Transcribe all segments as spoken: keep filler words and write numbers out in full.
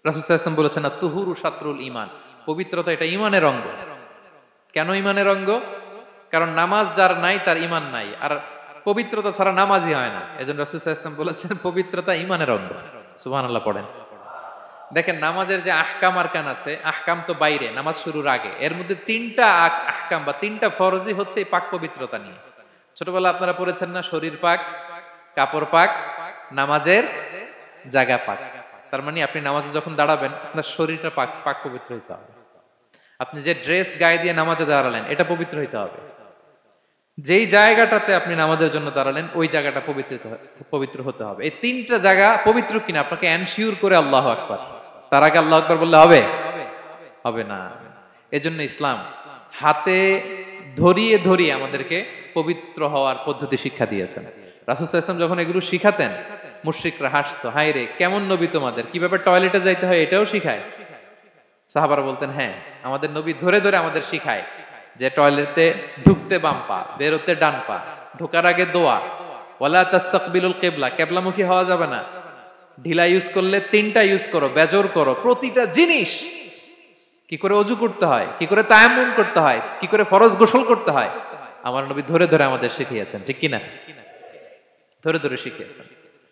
রাসূল সাল্লাল্লাহু আলাইহি ওয়াসাল্লাম বলেছেন না তুহুরু শাতরুল ঈমান, পবিত্রতা এটা ঈমানের অঙ্গ। কেন ঈমানের অঙ্গ? কারণ নামাজ যার নাই তার ঈমান নাই, আর পবিত্রতা ছাড়া নামাজই হয় না। এজন্য রাসূল সাল্লাল্লাহু আলাইহি ওয়াসাল্লাম বলেছেন পবিত্রতা ঈমানের অঙ্গ। সুবহানাল্লাহ পড়েন। দেখেন নামাজের যে আহকাম আরকান আছে, আহকাম তো বাইরে, নামাজ শুরুর আগে। এর মধ্যে তিনটা আহকাম বা তিনটা ফরজই হচ্ছে এই পাক পবিত্রতা নিয়ে। ছোটবেলা আপনারা পড়েছেন না, শরীর পাক, কাপড় পাক, নামাজের জায়গা পাক। তার মানে আপনি নামাজে যখন দাঁড়াবেন আপনার শরীরটা পাক পাক পবিত্র হইতে হবে। আপনি যে ড্রেস গায়ে দিয়ে নামাজে দাঁড়ালেন এটা পবিত্র হইতে হবে। যেই জায়গাটাতে আপনি নামাজের জন্য দাঁড়ালেন ওই জায়গাটা পবিত্র পবিত্র হতে হবে। এই তিনটা জায়গা পবিত্র কিনা আপনাকে এনশিওর করে আল্লাহু আকবার, তার আগে আল্লাহু আকবার বললে হবে? হবে না। এজন্য ইসলাম হাতে ধরিয়ে ধরিয়ে আমাদেরকে পবিত্র হওয়ার পদ্ধতি শিক্ষা দিয়েছেন। রাসূল সাল্লাল্লাহু আলাইহি ওয়াসাল্লাম যখন এগুলো শিখাতেন মুশরিকরা হাসতো, হায় রে কেমন নবী তোমাদের, কিভাবে টয়লেটে যাইতে হয় এটাও শিখায়। সাহাবারা বলতেন হ্যাঁ, আমাদের নবী ধরে ধরে আমাদের শিখায় যে টয়লেটে ঢুকতে বাম পা, বেরোতে ডান পা, ঢোকার আগে দোয়া, ওয়ালা তাস্তাকবিলুল কিবলা, কিবলামুখী হওয়া যাবে না, ঢিলা ইউজ করলে তিনটা ইউজ করো, বেজর করো, প্রতিটা জিনিস কি করে ওযু করতে হয়, কি করে তায়াম্মুম করতে হয়, কি করে ফরজ গোসল করতে হয়, আমার নবী ধরে ধরে আমাদের শিখিয়েছেন, ঠিক কি না? ধরে ধরে শিখিয়েছেন।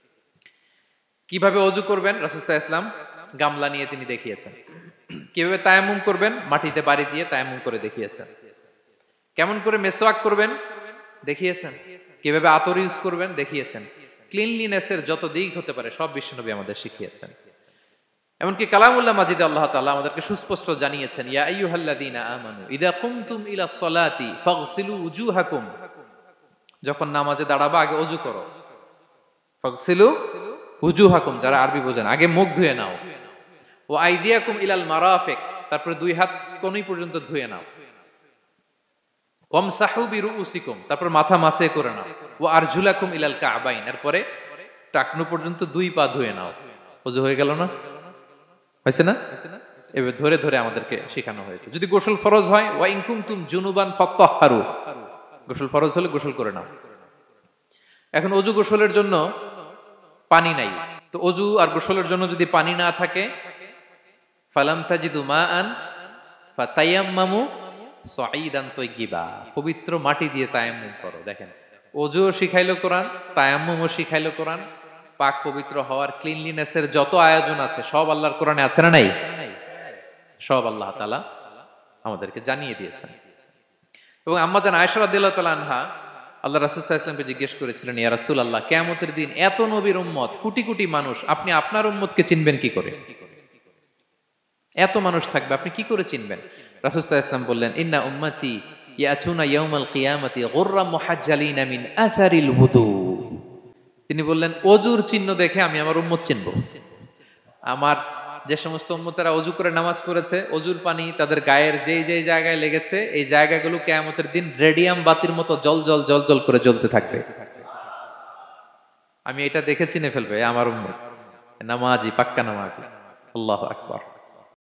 কিভাবে ওযু করবেন রাসূল সাল্লাল্লাহু আলাইহি ওয়াসাল্লাম গামলা নিয়ে তিনি দেখিয়েছেন। কিভাবে তায়াম্মুম করবেন মাটিতে বাড়ি দিয়ে তায়াম্মুম করে দেখিয়েছেন। কেমন করে মেসওয়াক করবেন দেখিয়েছেন। কিভাবে আতর ইউজ করবেন দেখিয়েছেন। ক্লিনলিনেসের যত দিক হতে পারে সব বিশ্বনবী আমাদের শিখিয়েছেন। এমনকি কালামুল্লাহ মাজিদে আল্লাহ তাআলা আমাদেরকে সুস্পষ্ট জানিয়েছেন, ইয়া আইয়ুহাল্লাযীনা আমানু ইযা কুমতুম ইলাস সালাতি ফাগসিলু উজুহাকুম, যখন নামাজে দাঁড়াবা আগে ওযু করো। ফাগসিলু উজুহাকুম, যারা আরবি বোঝেন আগে মুখ ধুয়ে নাও। ওয়া আইদিয়াকুম ইলাল মারাফিক, তারপরে দুই হাত কোনই পর্যন্ত ধুয়ে নাও। ওয়ামসাহু বিরুউসিকুম, তারপর মাথা মাসে করে নাও। ওয়া আরজুলাকুম ইলাল কাবাইন, এরপরে টাকনু পর্যন্ত দুই পা ধুয়ে নাও। ওযু হয়ে গেল না? হয়েছে না? এবার ধরে ধরে আমাদেরকে শেখানো হয়েছে। যদি গোসল ফরজ হয়, ওয়া ইন কুনতুম জুনুবান ফাত্তাহহারু, গোসল ফরজ হলে গোসল করে নাও। এখন ওযু গোসলের জন্য পানি নাই, তো ওযু আর গোসলের জন্য যদি পানি না থাকে, ফালাম তাজিদু মাআন ফাতায়াম্মামু সাঈদান তাইয়্যিবা, পবিত্র মাটি দিয়ে তায়াম্মুম করো। দেখেন ওযুও শিখাইলো কোরআন, তায়াম্মুমও শিখাইলো কোরআন। পাক পবিত্র হওয়ার ক্লিনলিনেসের যত আয়োজন আছে সব আল্লাহর কোরআনে আছে না নাই? সব আল্লাহ তাআলা আমাদেরকে জানিয়ে দিয়েছেন। এবং আম্মা জান আয়েশা রাদিয়াল্লাহু তাআলা আনহা আল্লাহ রাসূল সাল্লাল্লাহু আলাইহি ওয়াসাল্লামকে জিজ্ঞেস করেছিলেন, ইয়া রাসূলুল্লাহ, কিয়ামতের দিন এত নবীর উম্মত, কোটি কোটি মানুষ, আপনি আপনার উম্মতকে চিনবেন কি করে? এত মানুষ থাকবে আপনি কি করে চিনবেন? রাসূল সাল্লাল্লাহু আলাইহি ওয়াসাল্লাম বললেন, ইন্না উম্মতি ইয়াতুনা ইয়াউমাল কিয়ামাতি গুররাম মুহাজ্জালিনা মিন আসারিল wudu। তিনি বললেন ওযুর চিহ্ন দেখে আমি আমার উম্মত চিনব। আমার যে সমস্ত উম্মতেরা ওযু করে নামাজ পড়েছে, ওযুর পানি তাদের গায়ের যেই যেই জায়গায় লেগেছে এই জায়গাগুলো কিয়ামতের দিন রেডিয়াম বাতির মতো জল জল জল জল করে জ্বলতে থাকবে। আমি এটা দেখে চিনে ফেলবে আমার উম্মত নামাজি, পাক্কা নামাজি। আল্লাহু আকবার।